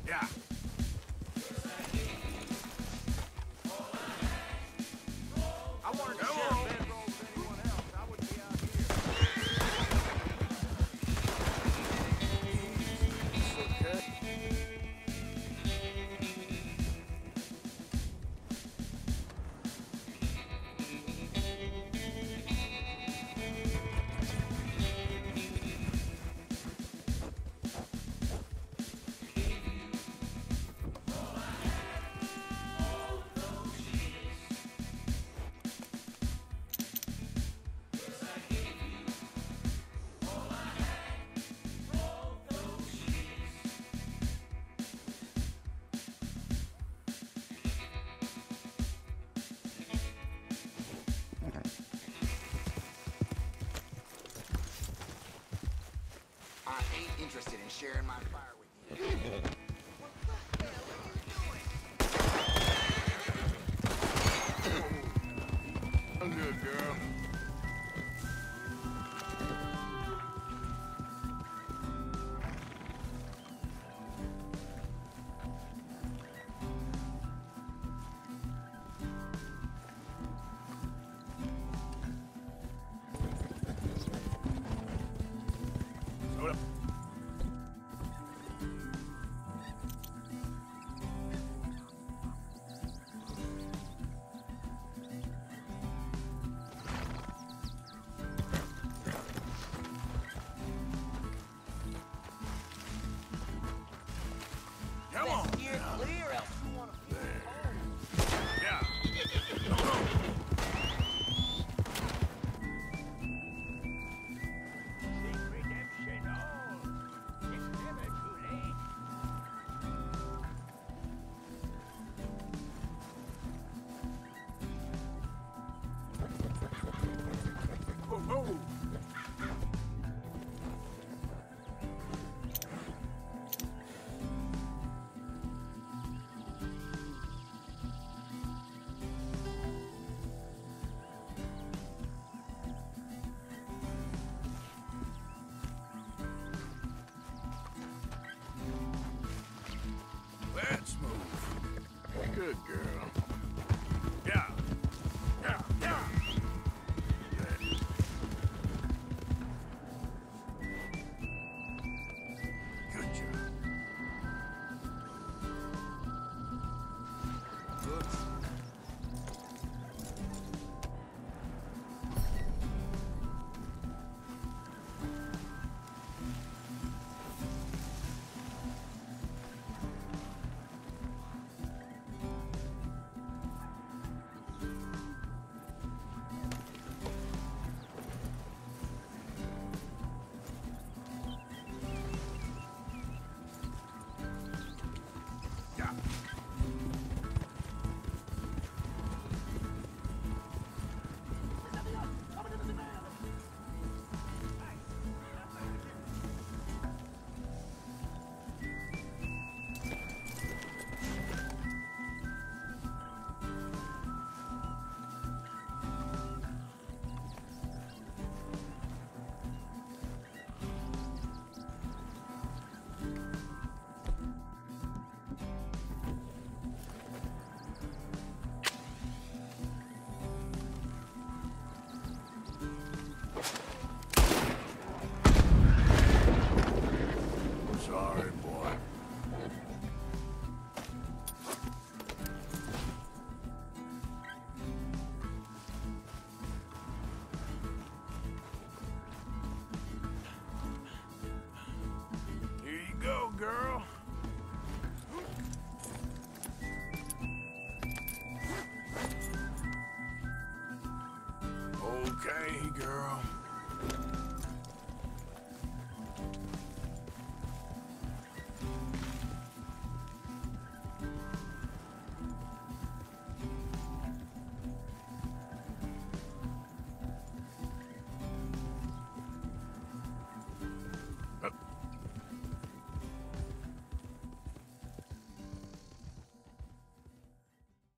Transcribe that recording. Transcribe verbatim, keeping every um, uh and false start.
Yeah. I wanted to share a bedroll with anyone else. I wouldn't be out here. Okay. I ain't interested in sharing my fire with you. What the hell are you doing? I'm good, girl. Hold up. Come on. Steer clear, else you want to be home. Yeah. Seek redemption all. It's never too late. Ho, ho. Let's move. Good girl. Yeah. Yeah. Yeah. Good. Good job. Oops. Yeah. Sorry, boy. Here you go, girl. Okay, girl.